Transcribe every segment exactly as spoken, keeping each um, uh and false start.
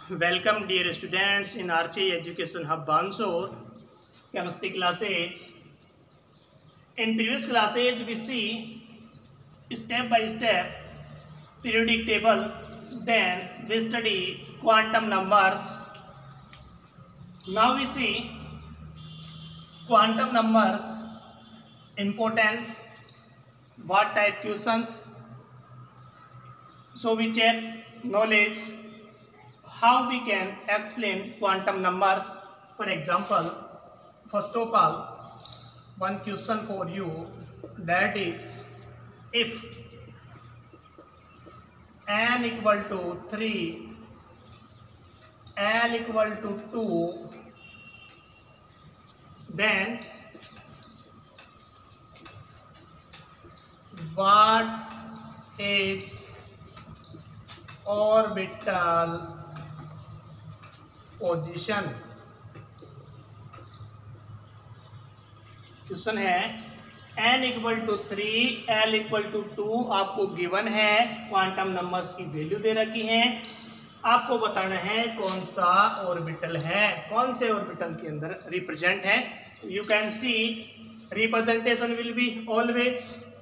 Welcome dear students in R C Education Hub Bansur chemistry classes. In previous classes we see step by step periodic table, then we study quantum numbers. Now we see quantum numbers, importance, what type questions. So we check knowledge, how we can explain quantum numbers. For example, first of all, one question for you, that is, if n equal to three, l equal to two, then what is orbital position. Question है n equal to three, l equal to two आपको given है, quantum numbers की value दे रखी है, आपको बताना है कौन सा ऑर्बिटल है, कौन से ऑर्बिटल के अंदर रिप्रेजेंट है. You can see representation will be always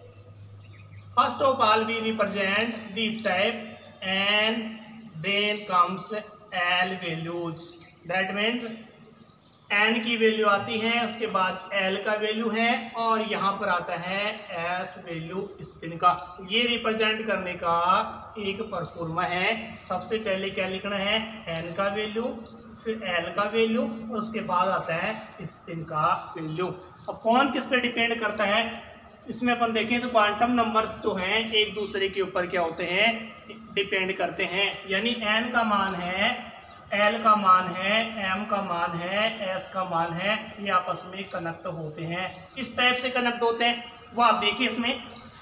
first of all we represent this type and then comes L values. That means N की वैल्यू आती है, उसके बाद L का वैल्यू है और यहाँ पर आता है S वैल्यू स्पिन का. ये रिप्रेजेंट करने का एक परफॉर्मा है. सबसे पहले क्या लिखना है, N का वैल्यू, फिर L का वैल्यू और उसके बाद आता है स्पिन का वैल्यू. अब कौन किस पे डिपेंड करता है, इसमें अपन देखें तो क्वांटम नंबर्स जो हैं एक दूसरे के ऊपर क्या होते हैं, डिपेंड करते हैं. यानी n का मान है, l का मान है, m का मान है, s का मान है, ये आपस में कनेक्ट होते हैं. किस टाइप से कनेक्ट होते हैं वो आप देखिए. इसमें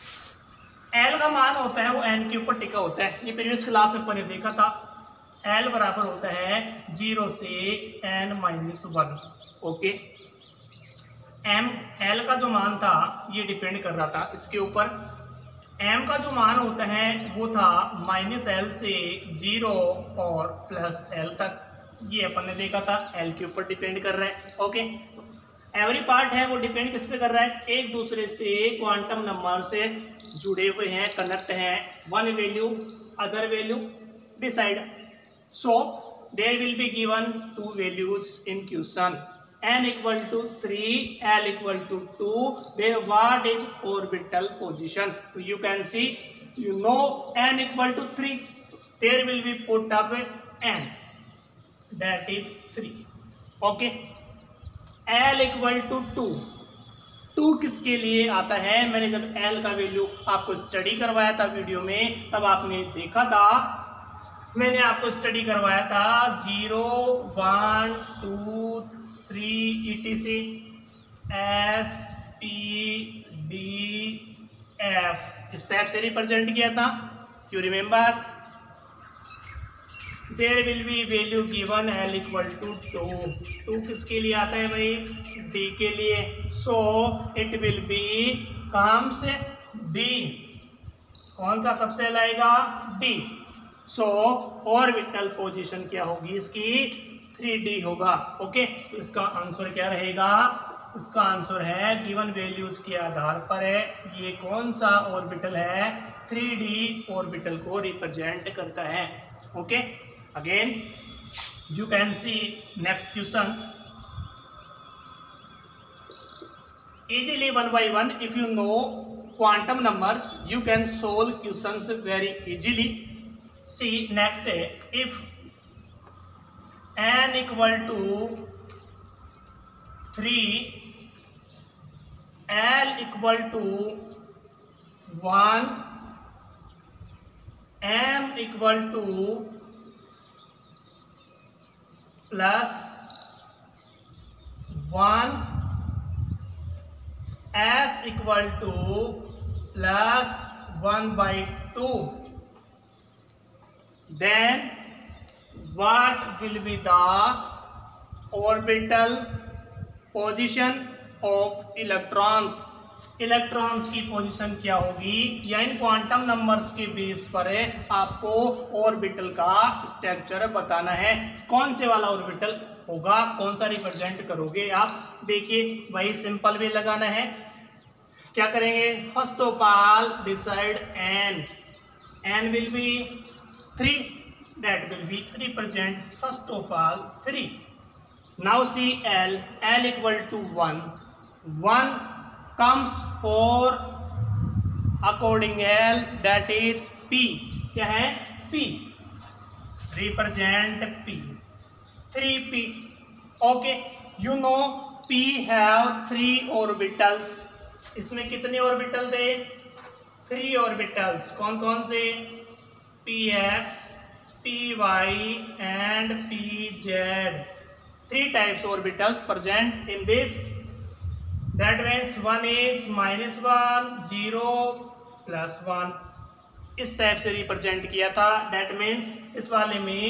l का मान होता है वो n के ऊपर टिका होता है. ये प्रीवियस क्लास में अपन ने देखा था. l बराबर होता है जीरो से n minus one. Okay, m l का जो मान था ये डिपेंड कर रहा था इसके ऊपर. m का जो मान होता है वो था माइनस एल से जीरो और प्लस एल तक. ये अपन ने देखा था, l के ऊपर डिपेंड कर रहा है. ओके, एवरी पार्ट है वो डिपेंड किस पे कर रहा है, एक दूसरे से क्वांटम नंबर से जुड़े हुए हैं, कनेक्ट हैं. One value other value decide. So there will be given two values in question. n equal to three, l equal to two, then what is orbital position? So you can see, you know n equal to three, there will be put up n, that is three. Okay, l equal to two, two किसके लिए आता है, मैंने जब l का value आपको study करवाया था वीडियो में तब आपने देखा था, मैंने आपको स्टडी करवाया था zero one two three E T C S P D F इस टाइप से रिप्रेजेंट किया था. You remember, there will be value given L equal to two. Two किसके लिए आता है भाई, डी के लिए. So it will be comes D. कौन सा सबसे लाएगा, डी. सो ऑर्बिटल पोजीशन क्या होगी इसकी, थ्री डी होगा. ओके, तो इसका आंसर क्या रहेगा, इसका आंसर है गिवन वैल्यूज के आधार पर है ये कौन सा ऑर्बिटल है, थ्री डी ऑर्बिटल को रिप्रेजेंट करता है. Okay, again you can see next question easily one by one. If you know quantum numbers you can solve questions very easily. See next है, if n equal to three, l equal to one, m equal to plus one, s equal to plus one by two, then what will be the orbital position of electrons. Electrons की position क्या होगी, या इन quantum numbers के base पर आपको orbital का structure बताना है। कौन से वाला ऑर्बिटल होगा, कौन सा रिप्रेजेंट करोगे आप। देखिए वही सिंपल वे लगाना है। क्या करेंगे, first of all decide n, n will be three, that will be represents first of all three. Now see l, l equal to one, one comes for according L, that is P, क्या है P, represent P, three P, okay, you know P have three orbitals, इसमें कितने orbital थे, three orbitals, कौन कौन से, Px, Py and Pz, three types orbitals present in this. That means one is minus one, zero, plus one, इस type से represent किया था। That means इस वाले में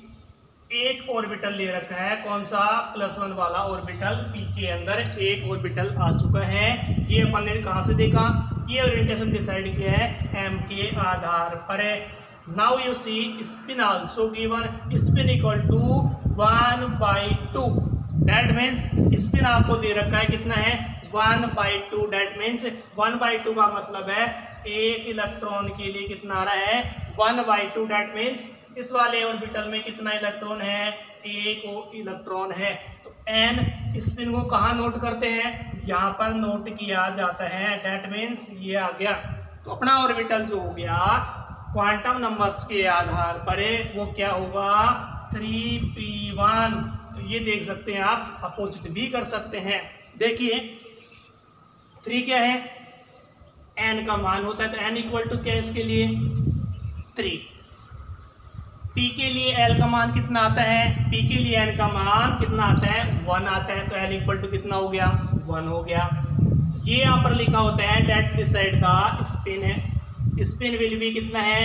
एक ऑर्बिटल ले रखा है, कौन सा, प्लस वन वाला ऑर्बिटल, P के अंदर एक ऑर्बिटल आ चुका है। ये अपन ने कहाँ से देखा, ये ओरिएंटेशन डिसाइड किया है M के आधार पर। Now you see spin also given, spin equal to one by two, that means spin आपको दे रखा है कितना है, one by two, that means one by two का मतलब है एक इलेक्ट्रॉन के लिए कितना आ रहा है, one by two, that means इस वाले ऑर्बिटल में कितना इलेक्ट्रॉन है, एक इलेक्ट्रॉन है। तो एन स्पिन को कहाँ नोट करते हैं, यहाँ पर नोट किया जाता है, दैट मीन्स ये आ गया। तो अपना ऑर्बिटल जो हो गया क्वांटम नंबर्स के आधार पर वो क्या होगा, थ्री पी वन। तो ये देख सकते हैं आप, अपोजिट भी कर सकते हैं। देखिए थ्री क्या है, एन का मान होता है, तो एन इक्वल टू क्या है इसके लिए, थ्री। पी के लिए एल का मान कितना आता है, पी के लिए एन का मान कितना आता है, वन आता है, तो एल इक्वल टू कितना हो गया, वन हो गया। ये यहाँ पर लिखा होता है दैट डिसाइड द स्पिन है, स्पिन विल भी कितना है,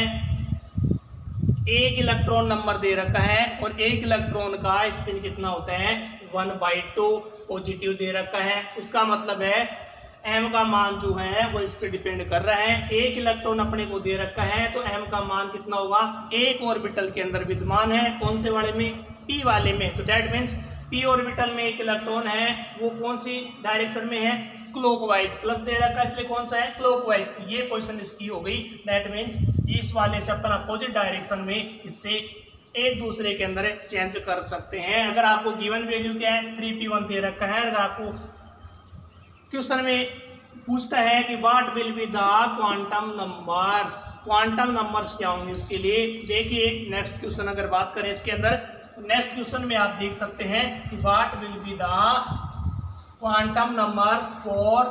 एक इलेक्ट्रॉन नंबर दे रखा है और एक इलेक्ट्रॉन का स्पिन कितना होता है, वन बाई टू, पॉजिटिव दे रखा है। इसका मतलब है m का मान जो है वो इस पे डिपेंड कर रहा है। एक इलेक्ट्रॉन अपने को दे रखा है तो m का मान कितना होगा, एक ऑर्बिटल के अंदर विद्यमान है, कौन से वाले में, p वाले में। तो दैट मीन्स p ऑर्बिटल में एक इलेक्ट्रॉन है, वो कौन सी डायरेक्शन में है, क्लॉकवाइज, प्लस दे रखा है इसलिए कौन सा है, क्लॉकवाइज। तो ये पोजीशन इसकी हो गई, दैट मीन्स इस वाले से अपन अपोजिट डायरेक्शन में इससे एक दूसरे के अंदर चेंज कर सकते हैं। अगर आपको गिवन वैल्यू क्या है, थ्री पी वन दे रखा है, अगर आपको क्वेश्चन में पूछता है कि what will be the quantum numbers, quantum numbers क्या होंगे इसके लिए, देखिए नेक्स्ट क्वेश्चन अगर बात करें इसके अंदर, नेक्स्ट क्वेश्चन में आप देख सकते हैं कि what will be the quantum numbers for,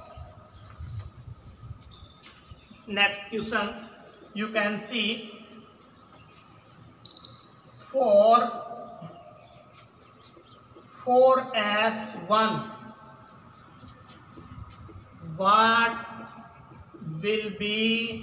next question you can see for four S one what will be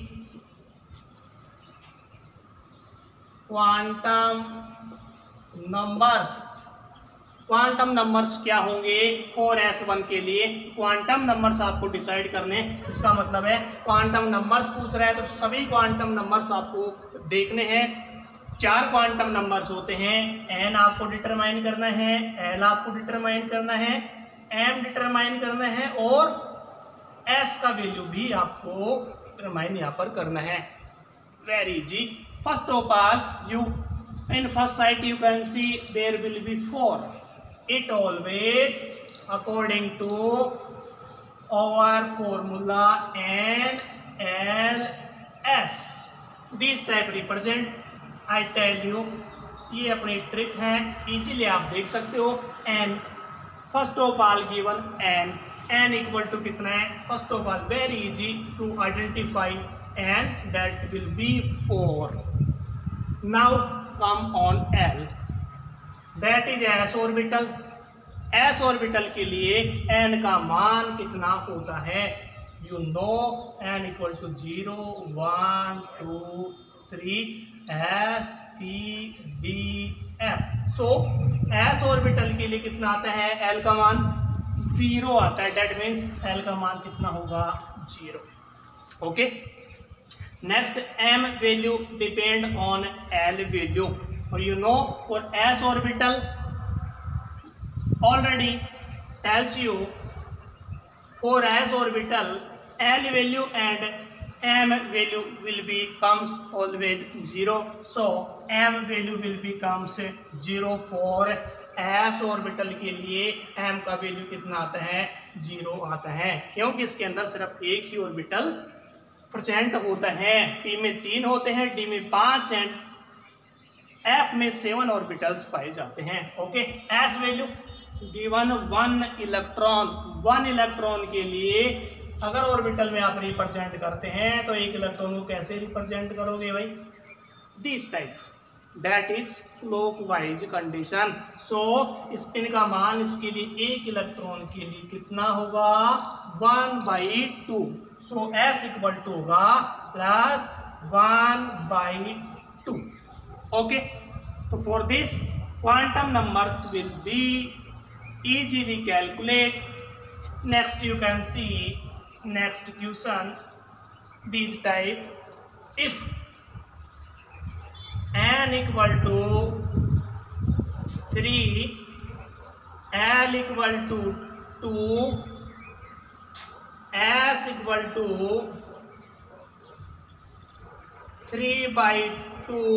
quantum numbers, quantum numbers क्या होंगे फोर एस वन के लिए। क्वांटम नंबर्स आपको डिसाइड करने, इसका मतलब है क्वांटम नंबर्स पूछ रहा है तो सभी क्वांटम नंबर्स आपको देखने हैं। चार क्वांटम नंबर्स होते हैं, एन आपको डिटरमाइन करना है, एल आपको डिटरमाइन करना है, एम डिटरमाइन करना है और एस का वैल्यू भी आपको डिटरमाइन यहाँ पर करना है। Very easy. First of all you in first sight you can see there will be four, it always according to our formula n l s this type represent. I tell you, ये अपनी trick है, easily आप देख सकते हो। N first of all given n, n equal to कितना है, first of all very easy to identify n, that will be four. Now come on L, that is s orbital. S orbital के लिए n का मान कितना होता है, you know n equal to zero, one, two, three, s P D f. So s orbital के लिए कितना आता है, एल का मान जीरो आता है, डेट मीन्स एल का मान कितना होगा, zero. Okay, next m value depend on l value, और you know for s orbital already tells you for s orbital L value and m value will becomes always zero, so m value will becomes zero for s orbital के लिए m का value कितना आता है, zero आता है, क्योंकि इसके अंदर सिर्फ एक ही ऑर्बिटल प्रेजेंट होता है। p में तीन होते हैं, d में पांच एंड f में सेवन ऑर्बिटल्स पाए जाते हैं। Okay, s value given one electron, one electron के लिए अगर ऑर्बिटल में आप रिप्रेजेंट करते हैं तो एक इलेक्ट्रॉन को कैसे रिप्रेजेंट करोगे भाई, this type, that is clockwise condition. So spin का मान इसके लिए एक इलेक्ट्रॉन के लिए कितना होगा, one by two, so s equal to होगा plus one by two. Okay, तो for this quantum numbers will be easily calculate. Next you can see next question, this type, if n equal to three, L equal to two, S equal to three by two,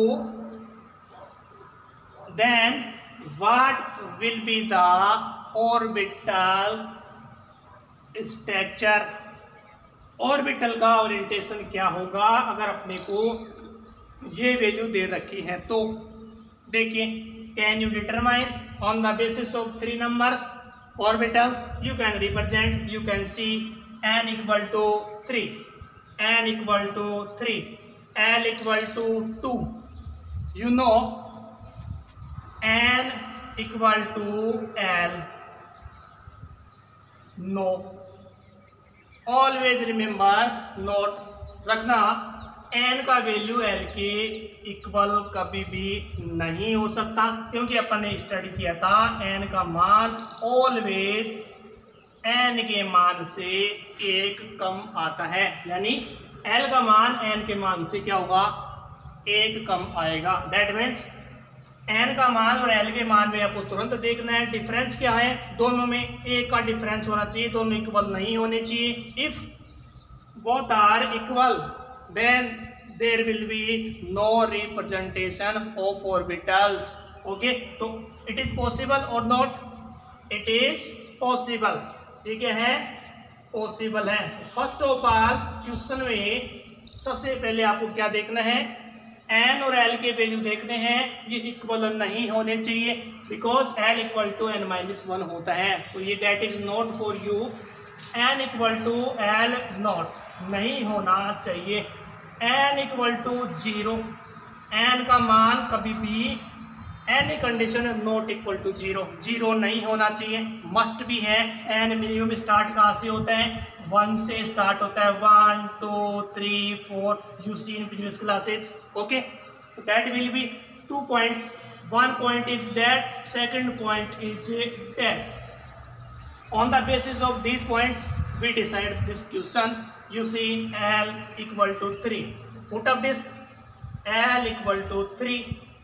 then what will be the orbital structure, orbital का orientation क्या होगा अगर अपने को ये value दे रखी है तो। देखिए, can you determine on the basis of three numbers orbitals, you can represent, you can see n equal to three, n equal to three, l equal to two, you know n equal to l, no, always remember, note रखना, n का value l के equal कभी भी नहीं हो सकता, क्योंकि अपन ने स्टडी किया था n का मान ऑलवेज n के मान से एक कम आता है, यानी l का मान n के मान से क्या होगा, एक कम आएगा। दैट मीन्स n का मान और l के मान में आपको तुरंत देखना है डिफरेंस क्या है, दोनों में एक का डिफरेंस होना चाहिए, दोनों इक्वल नहीं होने चाहिए। If both are equal then there will be no representation of orbitals. Okay, तो इट इज पॉसिबल और नॉट, इट इज पॉसिबल, ठीक है, पॉसिबल है। फर्स्ट ऑफ ऑल क्वेश्चन में सबसे पहले आपको क्या देखना है, n और l के वैल्यू देखने हैं, ये इक्वल नहीं होने चाहिए, because l equal to n minus one होता है, तो ये that is not for you, n equal to l not नहीं होना चाहिए, n इक्वल टू जीरो, n का मान कभी भी any condition not equal to zero, zero नहीं होना चाहिए, मस्ट भी है। n मिनिमम स्टार्ट कहाँ से होता है, वन से स्टार्ट होता है, one two three four, you see in previous classes. Okay, that will be two points, one point is that, second point is that. On the basis of these points we decide this question. You see l equal to three, put up this l equal to three,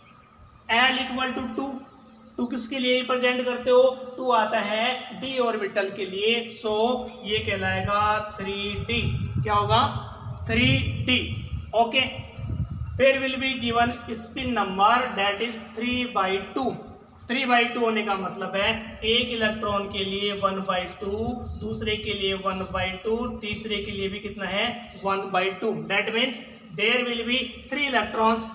l equal to two, two किसके लिए represent करते हो, to आता है d orbital के लिए, सो so, ये कहलाएगा थ्री डी, क्या होगा थ्री डी। ओके, फिर will be given spin number that is three by two, three by two होने का मतलब है एक इलेक्ट्रॉन के लिए वन बाई टू, दूसरे के लिए वन बाई टू, तीसरे के लिए भी कितना है one by two, that means there will be three electrons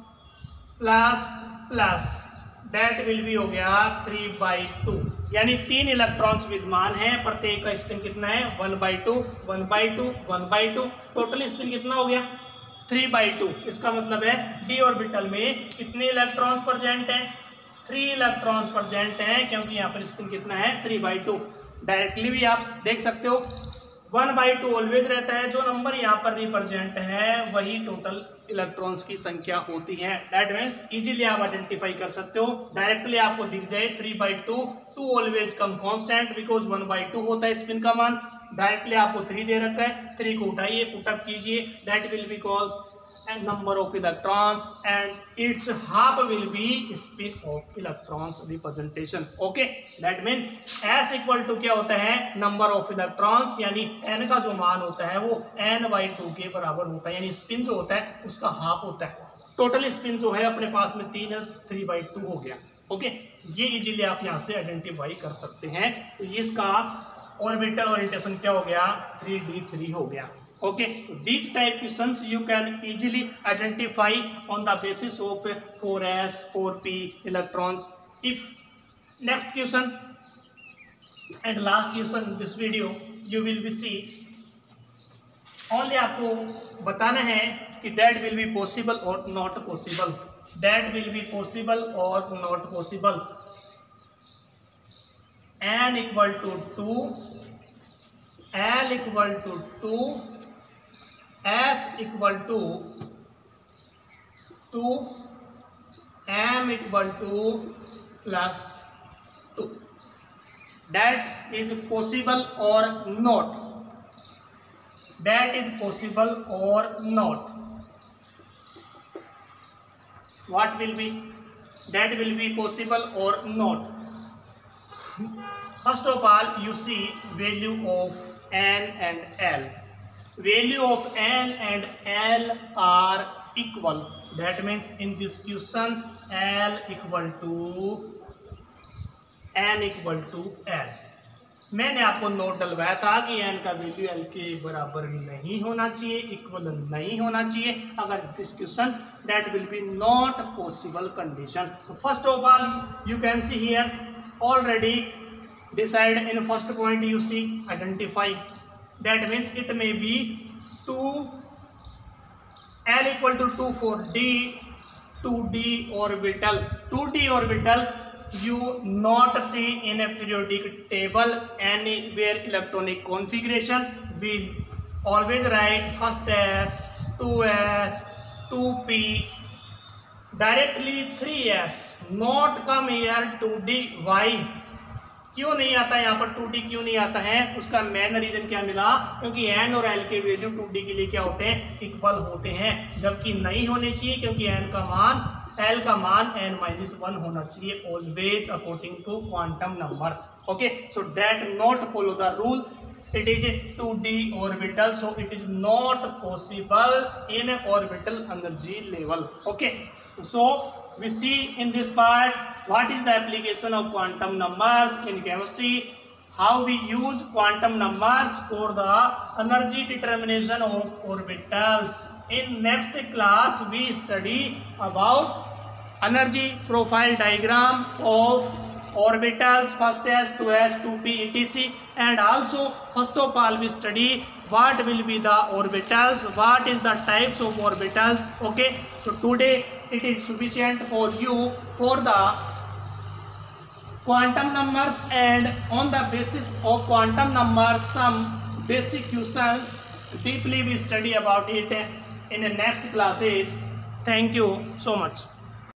plus plus, that will be हो गया थ्री बाई टू, यानी तीन इलेक्ट्रॉन्स विद्यमान है, प्रत्येक का स्पिन कितना है one by two, one by two, one by two, total spin कितना हो गया थ्री बाई टू। इसका मतलब है डी ऑर्बिटल में कितने इलेक्ट्रॉन्स प्रेजेंट हैं, थ्री इलेक्ट्रॉन्स प्रेजेंट हैं, क्योंकि यहाँ पर स्पिन कितना है थ्री बाई टू। डायरेक्टली भी आप देख सकते हो वन बाई टू ऑलवेज रहता है, जो नंबर यहाँ पर रिप्रेजेंट है वही टोटल इलेक्ट्रॉन्स की संख्या होती है। दैट मीन्स इजीली आप आइडेंटिफाई कर सकते हो, डायरेक्टली आपको दिख जाए three by two, two always come constant because one by two होता है स्पिन का मान। डायरेक्टली आपको थ्री दे रखा है, थ्री को उठाइए, पुटअप कीजिए, that will be called and number of electrons and its half will be spin of electrons representation. Okay, that means s equal to क्या होता है, number of electrons, यानी n का जो मान होता है वो n by टू के बराबर होता है, यानी स्पिन जो होता है उसका हाफ होता है। टोटल स्पिन जो है अपने पास में तीन है, थ्री बाई टू हो गया। ओके, ये इजीली आप यहाँ से आइडेंटिफाई कर सकते हैं। तो इसका ऑर्बिटल ओरिएंटेशन क्या हो गया, थ्री डी थ्री हो गया। Okay, these type questions you can easily identify on the basis of four s, four p electrons. If next question and last question in this video you will be see, only आपको बताना है कि that will be possible or not possible, that will be possible or not possible. N equal to two, L equal to two, H equal to two, M equal to plus two. That is possible or not? That is possible or not? What will be? That will be possible or not? First of all, you see value of N and L. Value of N and L are equal. That means in this question L equal to N equal to L. मैंने आपको note डलवाया था कि N का value L के बराबर नहीं होना चाहिए, इक्वल नहीं होना चाहिए। अगर this question that will be not possible condition. So first of all you can see here already decide in first point you see identify. That means it may be two, L equal to two for D, two D orbital. two D orbital you not see in a periodic table anywhere electronic configuration. We always write first S, two S, two P, directly three S, not come here two D. Why? क्यों नहीं आता यहाँ पर to D, क्यों नहीं आता है? उसका मेन रीजन क्या मिला, क्योंकि एन और एल के वैल्यू टू डी के लिए क्या होते हैं, इक्वल होते हैं, जबकि नहीं होने चाहिए क्योंकि एन का मान, एल का मान एन माइनस वन होना चाहिए always according to quantum numbers. Okay, so that not follow the rule, it is a two D orbital, so it is not possible in a orbital energy level. Okay, so we see in this part what is the application of quantum numbers in chemistry, how we use quantum numbers for the energy determination of orbitals. In next class we study about energy profile diagram of orbitals, first S, two S, two P, et cetera. And also first of all we study what will be the orbitals, what is the types of orbitals. Okay, so today it is sufficient for you for the quantum numbers, and on the basis of quantum numbers some basic questions deeply we study about it in the next classes. Thank you so much.